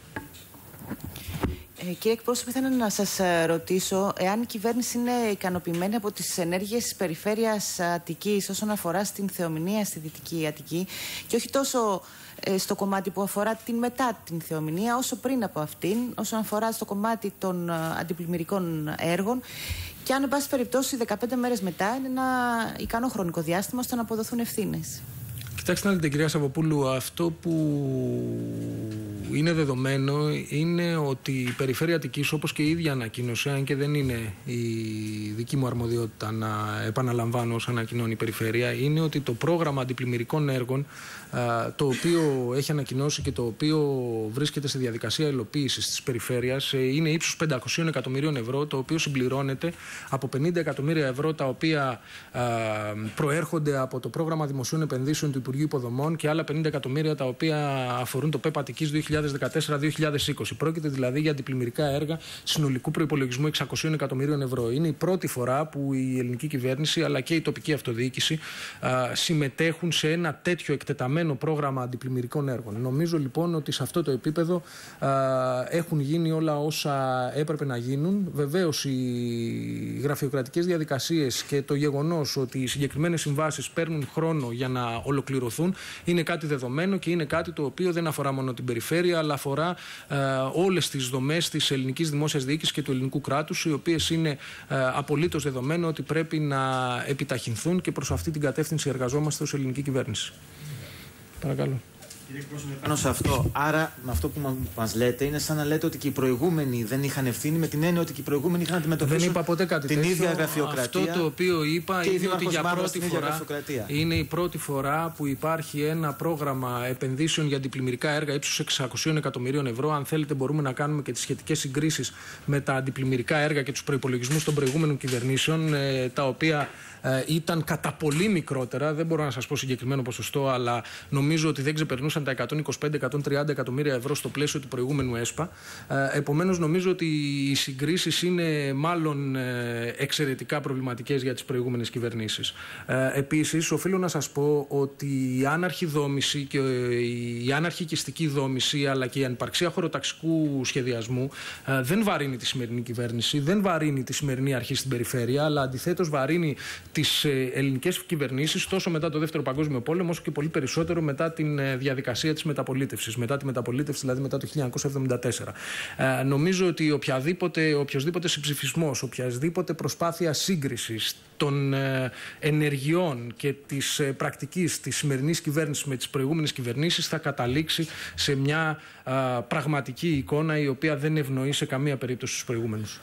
Κύριε εκπρόσωπε, θέλω να σας ρωτήσω εάν η κυβέρνηση είναι ικανοποιημένη από τις ενέργειες της περιφέρειας Αττικής όσον αφορά στην θεομηνία στη Δυτική Αττική, και όχι τόσο στο κομμάτι που αφορά την μετά την θεομηνία, όσο πριν από αυτήν, όσον αφορά στο κομμάτι των αντιπλημμυρικών έργων, και αν, εν πάση περιπτώσει, 15 μέρες μετά είναι ένα ικανό χρονικό διάστημα ώστε να αποδοθούν ευθύνες. Κοιτάξτε να δείτε, κυρία Σαββοπούλου, αυτό που είναι δεδομένο είναι ότι η Περιφέρεια Αττικής, όπως και η ίδια ανακοίνωσε, αν και δεν είναι η δική μου αρμοδιότητα να επαναλαμβάνω όσα ανακοινώνει η Περιφέρεια, είναι ότι το πρόγραμμα αντιπλημμυρικών έργων, το οποίο έχει ανακοινώσει και το οποίο βρίσκεται σε διαδικασία υλοποίησης της Περιφέρειας, είναι ύψους 500 εκατομμυρίων ευρώ, το οποίο συμπληρώνεται από 50 εκατομμύρια ευρώ τα οποία προέρχονται από το πρόγραμμα δημοσίων επενδύσεων του Υπουργείου Υποδομών και άλλα 50 εκατομμύρια τα οποία αφορούν το ΠΕΠ Αττικής 2014-2020. Πρόκειται δηλαδή για αντιπλημμυρικά έργα συνολικού προϋπολογισμού 600 εκατομμυρίων ευρώ. Είναι η πρώτη φορά που η ελληνική κυβέρνηση αλλά και η τοπική αυτοδιοίκηση συμμετέχουν σε ένα τέτοιο εκτεταμένο πρόγραμμα αντιπλημμυρικών έργων. Νομίζω λοιπόν ότι σε αυτό το επίπεδο έχουν γίνει όλα όσα έπρεπε να γίνουν. Βεβαίως οι γραφειοκρατικές διαδικασίες και το γεγονός ότι οι συγκεκριμένες συμβάσεις παίρνουν χρόνο για να ολοκληρωθούν είναι κάτι δεδομένο και είναι κάτι το οποίο δεν αφορά μόνο την περιφέρεια, αλλά αφορά όλες τις δομές της ελληνικής δημόσιας διοίκησης και του ελληνικού κράτους, οι οποίες είναι απολύτως δεδομένο ότι πρέπει να επιταχυνθούν, και προς αυτή την κατεύθυνση εργαζόμαστε ως ελληνική κυβέρνηση. Παρακαλώ. Κύριε εκπρόσωπε, πάνω σε αυτό. Άρα, με αυτό που μας λέτε, είναι σαν να λέτε ότι και οι προηγούμενοι δεν είχαν ευθύνη, με την έννοια ότι και οι προηγούμενοι είχαν αντιμετωπίσει. Δεν είπα ποτέ κάτι την ίδια γραφειοκρατία. Αυτό το οποίο είπα είναι ότι για πρώτη φορά είναι η πρώτη φορά που υπάρχει ένα πρόγραμμα επενδύσεων για αντιπλημμυρικά έργα ύψους 600 εκατομμυρίων ευρώ. Αν θέλετε, μπορούμε να κάνουμε και τις σχετικές συγκρίσεις με τα αντιπλημμυρικά έργα και τους προϋπολογισμούς των προηγούμενων κυβερνήσεων, τα οποία ήταν κατά πολύ μικρότερα. Δεν μπορώ να σας πω συγκεκριμένο ποσοστό, αλλά νομίζω ότι δεν ξεπερνούσαν τα 125-130 εκατομμύρια ευρώ στο πλαίσιο του προηγούμενου ΕΣΠΑ. Επομένως, νομίζω ότι οι συγκρίσεις είναι μάλλον εξαιρετικά προβληματικές για τις προηγούμενες κυβερνήσεις. Επίσης, οφείλω να σας πω ότι η άναρχη δόμηση και η αναρχικιστική δόμηση, αλλά και η ανυπαρξία χωροταξικού σχεδιασμού δεν βαρύνει τη σημερινή κυβέρνηση, δεν βαρύνει τη σημερινή αρχή στην περιφέρεια, αλλά αντιθέτως βαρύνει τις ελληνικές κυβερνήσεις τόσο μετά το Δεύτερο Παγκόσμιο Πόλεμο, όσο και πολύ περισσότερο μετά την διαδικασία της μεταπολίτευσης. Μετά τη μεταπολίτευση, δηλαδή μετά το 1974. Νομίζω ότι οποιοσδήποτε συμψηφισμός, οποιασδήποτε προσπάθεια σύγκρισης των ενεργειών και της πρακτικής της σημερινής κυβέρνησης με τις προηγούμενες κυβερνήσεις θα καταλήξει σε μια πραγματική εικόνα η οποία δεν ευνοεί σε καμία περίπτωση τους προηγούμενους.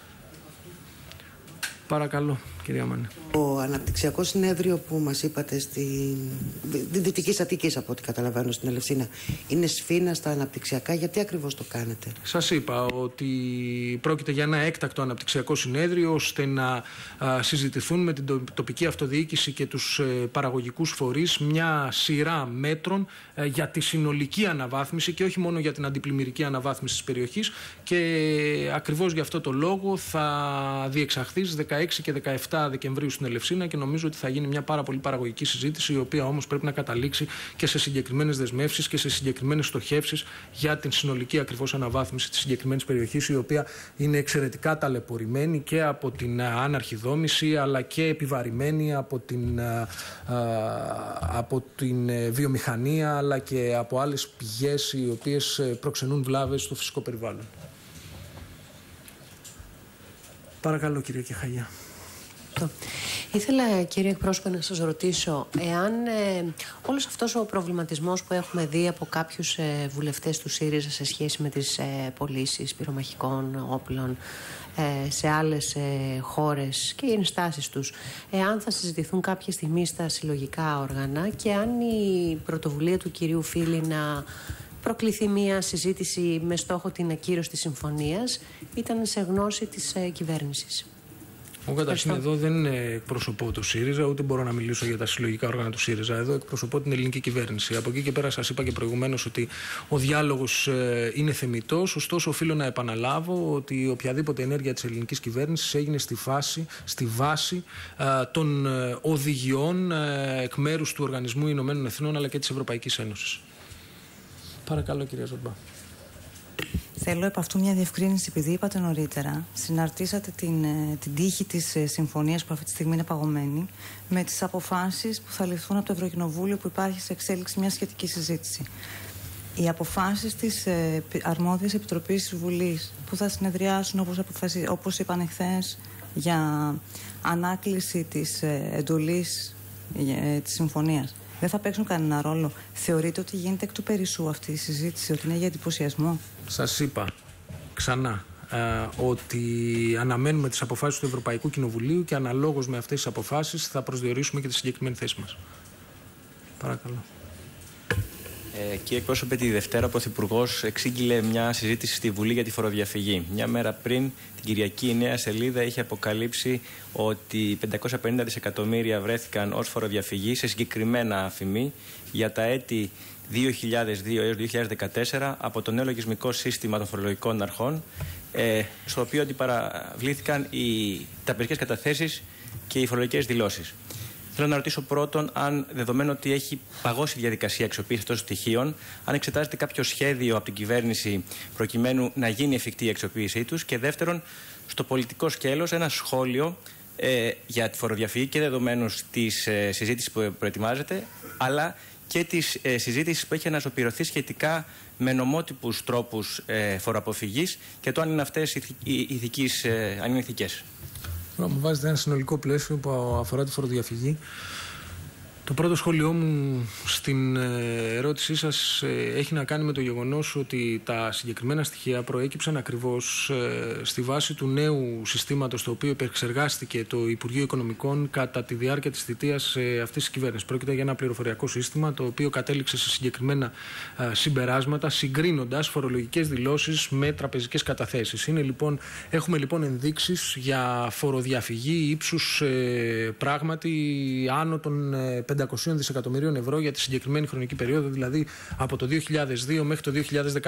Παρακαλώ, κυρία Μάνε. Το αναπτυξιακό συνέδριο που μας είπατε στη Δυτική Αττικής, από ό,τι καταλαβαίνω, στην Ελευσίνα, είναι σφήνα στα αναπτυξιακά. Γιατί ακριβώς το κάνετε? Σας είπα ότι πρόκειται για ένα έκτακτο αναπτυξιακό συνέδριο ώστε να συζητηθούν με την τοπική αυτοδιοίκηση και τους παραγωγικούς φορείς μια σειρά μέτρων για τη συνολική αναβάθμιση και όχι μόνο για την αντιπλημμυρική αναβάθμιση της περιοχής, και ακριβώς γι' αυτό το λόγο θα διεξαχθεί στις 16 και 17 Δεκεμβρίου στην Ελευσίνα, και νομίζω ότι θα γίνει μια πάρα πολύ παραγωγική συζήτηση, η οποία όμως πρέπει να καταλήξει και σε συγκεκριμένες δεσμεύσεις και σε συγκεκριμένες στοχεύσεις για την συνολική ακριβώς αναβάθμιση της συγκεκριμένης περιοχής, η οποία είναι εξαιρετικά ταλαιπωρημένη και από την άναρχη δόμηση, αλλά και επιβαρημένη από την βιομηχανία, αλλά και από άλλες πηγές οι οποίες προξενούν βλάβες στο φυσικό περιβάλλον. Παρακαλώ, κύριε Κεχαγιά. αυτό. Ήθελα, κύριε εκπρόσωπε, να σας ρωτήσω εάν όλος αυτός ο προβληματισμός που έχουμε δει από κάποιους βουλευτές του ΣΥΡΙΖΑ σε σχέση με τις πωλήσεις πυρομαχικών όπλων σε άλλες χώρες και οι ενστάσεις τους, εάν θα συζητηθούν κάποια στιγμή στα συλλογικά όργανα και αν η πρωτοβουλία του κυρίου Φίλη να προκληθεί μια συζήτηση με στόχο την ακύρωση της συμφωνίας ήταν σε γνώση της κυβέρνησης. Εγώ καταρχήν εδώ δεν εκπροσωπώ το ΣΥΡΙΖΑ, ούτε μπορώ να μιλήσω για τα συλλογικά όργανα του ΣΥΡΙΖΑ. Εδώ εκπροσωπώ την ελληνική κυβέρνηση. Από εκεί και πέρα σας είπα και προηγουμένως ότι ο διάλογος είναι θεμιτός. Ωστόσο, οφείλω να επαναλάβω ότι οποιαδήποτε ενέργεια της ελληνικής κυβέρνησης έγινε στη βάση των οδηγιών εκ μέρους του Οργανισμού Ηνωμένων Εθνών αλλά και της Ευρωπαϊκής Ένωσης. Παρακαλώ, κυρία Ζορμπά. Θέλω επ' αυτού μια διευκρίνηση, επειδή είπατε νωρίτερα, συναρτήσατε την τύχη της συμφωνίας που αυτή τη στιγμή είναι παγωμένη με τις αποφάσεις που θα ληφθούν από το Ευρωκοινοβούλιο, που υπάρχει σε εξέλιξη μια σχετική συζήτηση. Οι αποφάσεις της αρμόδιας επιτροπής της Βουλής που θα συνεδριάσουν όπως είπαν εχθές για ανάκληση της εντολής της συμφωνίας, δεν θα παίξουν κανένα ρόλο? Θεωρείτε ότι γίνεται εκ του περισσού αυτή η συζήτηση, ότι είναι για εντυπωσιασμό? Σας είπα ξανά ότι αναμένουμε τις αποφάσεις του Ευρωπαϊκού Κοινοβουλίου και αναλόγως με αυτές τις αποφάσεις θα προσδιορίσουμε και τη συγκεκριμένη θέση μας. Παρακαλώ. Κύριε εκπρόσωπε, τη Δευτέρα ο Πρωθυπουργός εξήγηλε μια συζήτηση στη Βουλή για τη φοροδιαφυγή. Μια μέρα πριν, την Κυριακή, η Νέα Σελίδα είχε αποκαλύψει ότι 550 δισεκατομμύρια βρέθηκαν ως φοροδιαφυγή σε συγκεκριμένα αφημί για τα έτη 2002 έως 2014 από το νέο λογισμικό σύστημα των φορολογικών αρχών, στο οποίο αντιπαραβλήθηκαν οι τραπεζικές καταθέσεις και οι φορολογικές δηλώσεις. Θέλω να ρωτήσω πρώτον, αν δεδομένου ότι έχει παγώσει η διαδικασία αξιοποίησης αυτών των στοιχείων, αν εξετάζεται κάποιο σχέδιο από την κυβέρνηση προκειμένου να γίνει εφικτή η αξιοποίησή τους, και δεύτερον, στο πολιτικό σκέλος, ένα σχόλιο για τη φοροδιαφυγή και δεδομένως της συζήτησης που προετοιμάζεται, αλλά και της συζήτησης που έχει αναζωπηρωθεί σχετικά με νομότυπους τρόπους φοροαποφυγής και το αν είναι αυτές αν είναι ηθικές. Μου βάζετε ένα συνολικό πλαίσιο που αφορά τη φοροδιαφυγή. Το πρώτο σχόλιο μου στην ερώτησή σας έχει να κάνει με το γεγονός ότι τα συγκεκριμένα στοιχεία προέκυψαν ακριβώς στη βάση του νέου συστήματος το οποίο επεξεργάστηκε το Υπουργείο Οικονομικών κατά τη διάρκεια της θητείας αυτής της κυβέρνησης. Πρόκειται για ένα πληροφοριακό σύστημα το οποίο κατέληξε σε συγκεκριμένα συμπεράσματα συγκρίνοντας φορολογικές δηλώσεις με τραπεζικές καταθέσεις. Έχουμε λοιπόν ενδείξεις για φοροδιαφυγή ύψους πράγματι άνω των 500 δισεκατομμυρίων ευρώ για τη συγκεκριμένη χρονική περίοδο, δηλαδή από το 2002 μέχρι το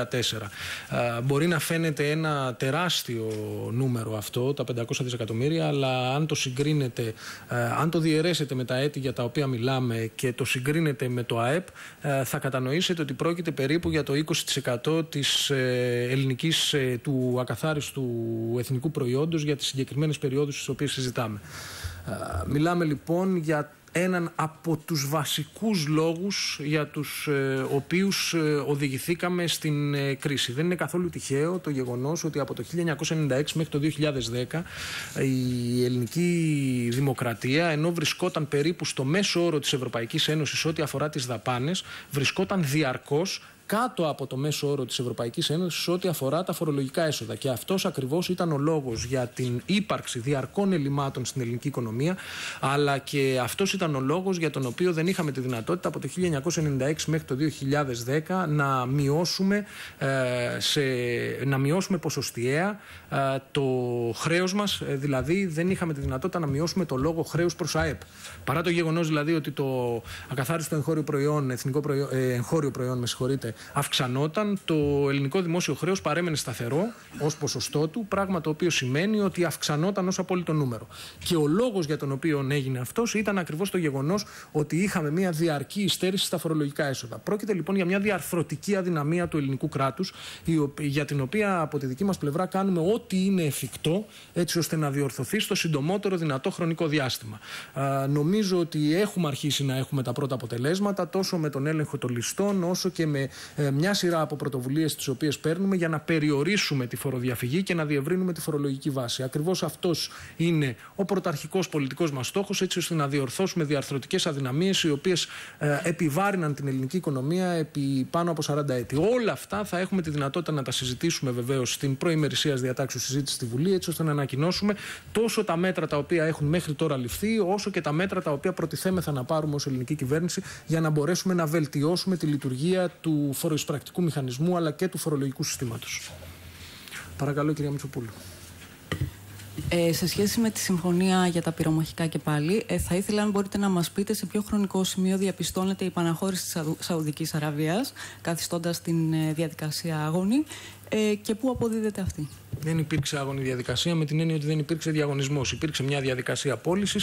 2014. Μπορεί να φαίνεται ένα τεράστιο νούμερο αυτό, τα 500 δισεκατομμύρια, αλλά αν το συγκρίνετε, αν το διαιρέσετε με τα έτη για τα οποία μιλάμε και το συγκρίνετε με το ΑΕΠ, θα κατανοήσετε ότι πρόκειται περίπου για το 20% της ελληνικής, του ακαθάριστου εθνικού προϊόντος για τις συγκεκριμένες περιόδους στις οποίες συζητάμε. Μιλάμε λοιπόν για έναν από τους βασικούς λόγους για τους οποίους οδηγηθήκαμε στην κρίση. Δεν είναι καθόλου τυχαίο το γεγονός ότι από το 1996 μέχρι το 2010 η ελληνική δημοκρατία, ενώ βρισκόταν περίπου στο μέσο όρο της Ευρωπαϊκής Ένωσης ό,τι αφορά τις δαπάνες, βρισκόταν διαρκώς κάτω από το μέσο όρο της Ευρωπαϊκής Ένωσης ό,τι αφορά τα φορολογικά έσοδα. Και αυτός ακριβώς ήταν ο λόγος για την ύπαρξη διαρκών ελλημάτων στην ελληνική οικονομία, αλλά και αυτός ήταν ο λόγος για τον οποίο δεν είχαμε τη δυνατότητα από το 1996 μέχρι το 2010 να μειώσουμε ποσοστιαία το χρέος μας, δηλαδή δεν είχαμε τη δυνατότητα να μειώσουμε το λόγο χρέους προς ΑΕΠ. Παρά το γεγονός δηλαδή ότι το ακαθάριστο εγχώριο προϊόν, αυξανόταν, το ελληνικό δημόσιο χρέος παρέμενε σταθερό ως ποσοστό του, πράγμα το οποίο σημαίνει ότι αυξανόταν ως απόλυτο νούμερο. Και ο λόγος για τον οποίο έγινε αυτός ήταν ακριβώς το γεγονός ότι είχαμε μια διαρκή υστέρηση στα φορολογικά έσοδα. Πρόκειται λοιπόν για μια διαρθρωτική αδυναμία του ελληνικού κράτους, για την οποία από τη δική μας πλευρά κάνουμε ό,τι είναι εφικτό έτσι ώστε να διορθωθεί στο συντομότερο δυνατό χρονικό διάστημα. Νομίζω ότι έχουμε αρχίσει να έχουμε τα πρώτα αποτελέσματα, τόσο με τον έλεγχο των ληστών, όσο και με μια σειρά από πρωτοβουλίες τις οποίες παίρνουμε για να περιορίσουμε τη φοροδιαφυγή και να διευρύνουμε τη φορολογική βάση. Ακριβώς αυτός είναι ο πρωταρχικός πολιτικός μας στόχος, έτσι ώστε να διορθώσουμε διαρθρωτικές αδυναμίες οι οποίες επιβάρυναν την ελληνική οικονομία επί πάνω από 40 έτη. Όλα αυτά θα έχουμε τη δυνατότητα να τα συζητήσουμε βεβαίως στην προημερησίας διατάξεως συζήτηση στη Βουλή, έτσι ώστε να ανακοινώσουμε τόσο τα μέτρα τα οποία έχουν μέχρι τώρα ληφθεί, όσο και τα μέτρα τα οποία προτιθέμεθα να πάρουμε ως ελληνική κυβέρνηση για να μπορέσουμε να βελτιώσουμε τη λειτουργία του φοροεισπρακτικού μηχανισμού αλλά και του φορολογικού συστήματος. Παρακαλώ, κυρία Μητσοπούλου. Σε σχέση με τη συμφωνία για τα πυρομαχικά και πάλι, θα ήθελα αν μπορείτε να μας πείτε σε ποιο χρονικό σημείο διαπιστώνεται η επαναχώρηση της Σαουδικής Αραβίας, καθιστώντας την διαδικασία άγωνη, και πού αποδίδεται αυτή. Δεν υπήρξε άγωνη διαδικασία με την έννοια ότι δεν υπήρξε διαγωνισμός. Υπήρξε μια διαδικασία πώλησης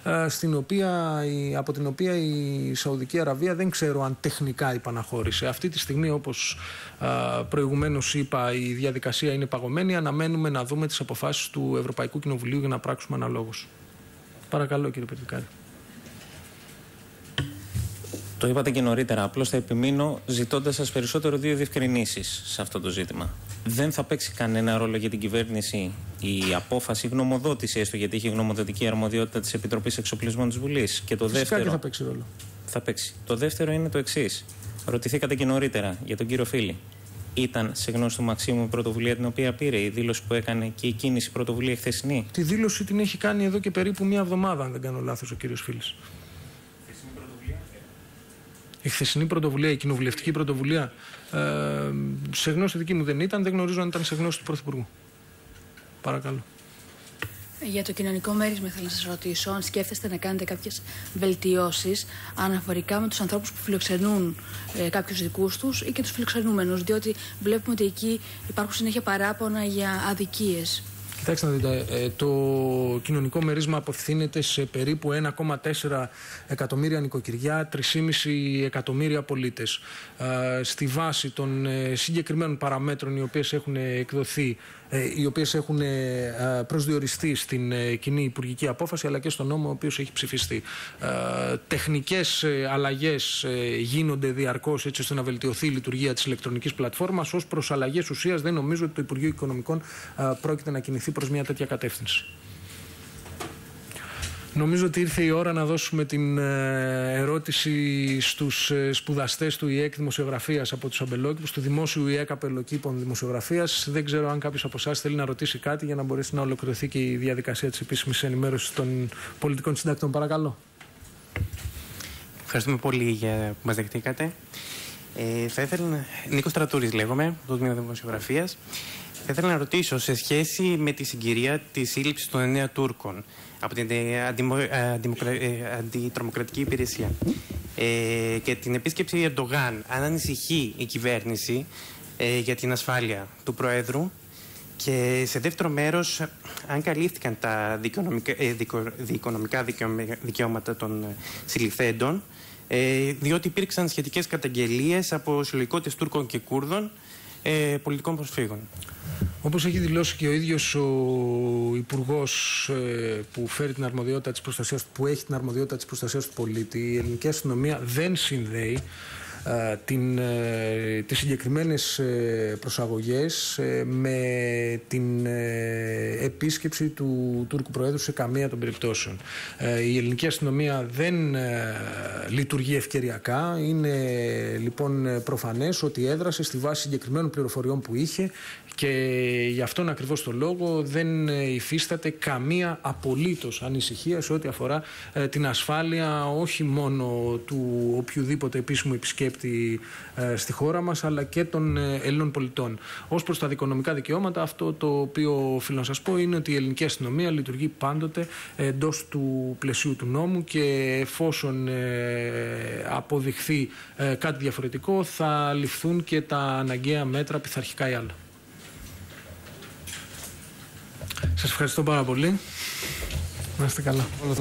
από την οποία η Σαουδική Αραβία δεν ξέρω αν τεχνικά υπαναχώρησε. Αυτή τη στιγμή, όπως προηγουμένως είπα, η διαδικασία είναι παγωμένη. Αναμένουμε να δούμε τις αποφάσεις του Ευρωπαϊκού Κοινοβουλίου για να πράξουμε αναλόγως. Παρακαλώ, κύριε Περτικάρη. Το είπατε και νωρίτερα. Απλώς θα επιμείνω ζητώντας σας περισσότερο δύο διευκρινήσεις σε αυτό το ζήτημα. Δεν θα παίξει κανένα ρόλο για την κυβέρνηση η απόφαση, η γνωμοδότηση, έστω γιατί έχει γνωμοδοτική αρμοδιότητα της Επιτροπής Εξοπλισμών της Βουλής. Και το δεύτερο. Και θα παίξει ρόλο. Θα παίξει. Το δεύτερο είναι το εξής. Ρωτηθήκατε και νωρίτερα για τον κύριο Φίλη. Ήταν σε γνώση του Μαξίμου η πρωτοβουλία την οποία πήρε, η δήλωση που έκανε και η κίνηση πρωτοβουλία χθεσινή? Τη δήλωση την έχει κάνει εδώ και περίπου μία εβδομάδα, αν δεν κάνω λάθος, ο κύριος Φίλης. Η χθεσινή πρωτοβουλία, η κοινοβουλευτική πρωτοβουλία, σε γνώση δική μου δεν ήταν, δεν γνωρίζω αν ήταν σε γνώση του Πρωθυπουργού. Παρακαλώ. Για το κοινωνικό μέρισμα θέλω να σας ρωτήσω αν σκέφτεστε να κάνετε κάποιες βελτιώσεις αναφορικά με τους ανθρώπους που φιλοξενούν κάποιους δικούς τους ή και τους φιλοξενούμενους, διότι βλέπουμε ότι εκεί υπάρχουν συνέχεια παράπονα για αδικίες. Κοιτάξτε να δείτε, το κοινωνικό μερίσμα απευθύνεται σε περίπου 1,4 εκατομμύρια νοικοκυριά, 3,5 εκατομμύρια πολίτες. Στη βάση των συγκεκριμένων παραμέτρων οι οποίες έχουν εκδοθεί, οι οποίες έχουν προσδιοριστεί στην κοινή υπουργική απόφαση αλλά και στον νόμο ο οποίος έχει ψηφιστεί. Τεχνικές αλλαγές γίνονται διαρκώς έτσι ώστε να βελτιωθεί η λειτουργία της ηλεκτρονικής πλατφόρμας. Ως προς αλλαγές ουσίας δεν νομίζω ότι το Υπουργείο Οικονομικών πρόκειται να κινηθεί προς μια τέτοια κατεύθυνση. Νομίζω ότι ήρθε η ώρα να δώσουμε την ερώτηση στους σπουδαστές του ΙΕΚ Δημοσιογραφίας από τους αμπελόκηπους, του Δημόσιου ΙΕΚ Απελοκήπων Δημοσιογραφίας. Δεν ξέρω αν κάποιος από εσάς θέλει να ρωτήσει κάτι για να μπορέσει να ολοκληρωθεί και η διαδικασία της επίσημης ενημέρωσης των πολιτικών συντακτών. Παρακαλώ. Ευχαριστούμε πολύ για που μας δεχτήκατε. Θα ήθελα Νίκος Στρατούρης λέγομαι, το Τμήμα Δημοσιογραφίας. Θα ήθελα να ρωτήσω σε σχέση με τη συγκυρία της σύλληψης των 9 Τούρκων από την Αντιτρομοκρατική Υπηρεσία και την επίσκεψη Ερντογάν, αν ανησυχεί η κυβέρνηση για την ασφάλεια του Προέδρου, και σε δεύτερο μέρος αν καλύφθηκαν τα δικονομικά δικαιώματα των συλληφθέντων, διότι υπήρξαν σχετικές καταγγελίες από συλλογικότητες Τούρκων και Κούρδων πολιτικών προσφύγων. Όπως έχει δηλώσει και ο ίδιος ο Υπουργός που φέρει την αρμοδιότητα της προστασίας, που έχει την αρμοδιότητα της προστασίας του πολίτη, η ελληνική αστυνομία δεν συνδέει τις συγκεκριμένες προσαγωγές με την επίσκεψη του Τούρκου Προέδρου σε καμία των περιπτώσεων. Η ελληνική αστυνομία δεν λειτουργεί ευκαιριακά. Είναι λοιπόν προφανές ότι έδρασε στη βάση συγκεκριμένων πληροφοριών που είχε και γι' αυτόν ακριβώς το λόγο δεν υφίσταται καμία απολύτως ανησυχία σε ό,τι αφορά την ασφάλεια όχι μόνο του οποιοδήποτε επίσημου επισκέπτη στη χώρα μας αλλά και των Ελλήνων πολιτών. Ως προς τα δικονομικά δικαιώματα, αυτό το οποίο οφείλω να σας πω είναι ότι η ελληνική αστυνομία λειτουργεί πάντοτε εντός του πλαισίου του νόμου και εφόσον αποδειχθεί κάτι διαφορετικό θα ληφθούν και τα αναγκαία μέτρα πειθαρχικά ή άλλα. Σας ευχαριστώ πάρα πολύ. Να είστε καλά.